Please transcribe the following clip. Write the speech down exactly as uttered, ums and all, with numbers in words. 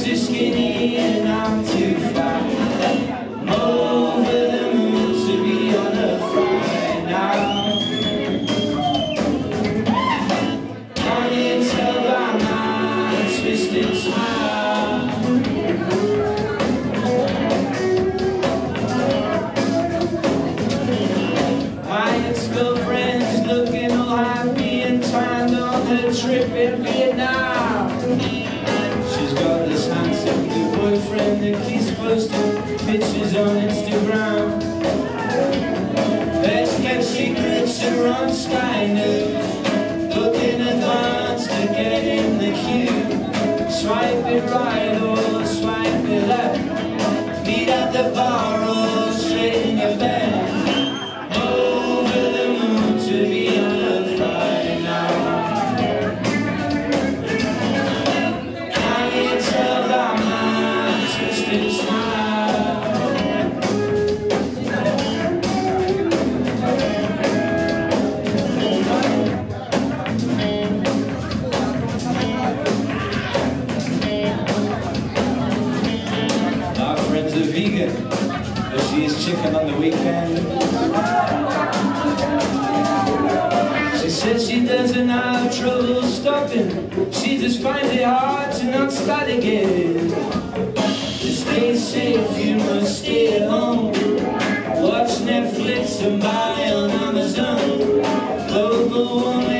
too skinny and I'm too fat. I'm over the moon to be on a Friday now. Can't you tell by my twisted smile? My ex-girlfriend's looking all happy and tanned on her trip in Vietnam. She's got this handsome new boyfriend that keeps posting pictures on Instagram. Best kept secrets are on Sky News. Look in advance to get in the queue. Swipe it right or swipe it left. Meet at the bar or straight in your bed. Over the moon to be on a Friday now. Can you tell by my twisted smile? Our friend's a vegan, but she eats chicken on the weekend. She says she doesn't have trouble stopping. She just finds it hard to not start again. To stay safe, you must stay at home. Watch Netflix and buy on Amazon. Global warming